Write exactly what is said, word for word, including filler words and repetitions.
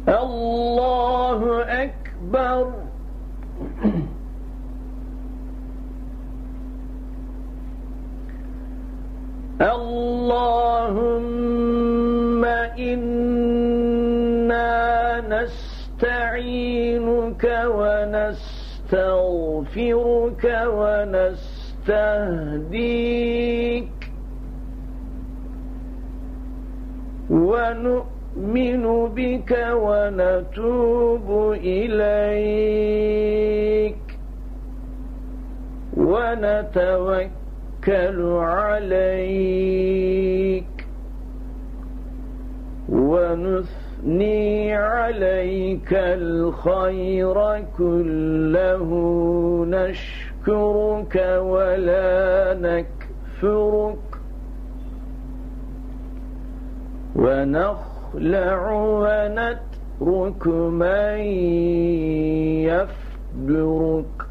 الله أكبر. اللهم إنا نستعينك ونستغفرك ونستهديك ونؤمن بك ونتوب إليك ونتوكل عليك ونثني عليك الخير كله نشكرك ولا نكفرك ونخلع ونترك من يفجرك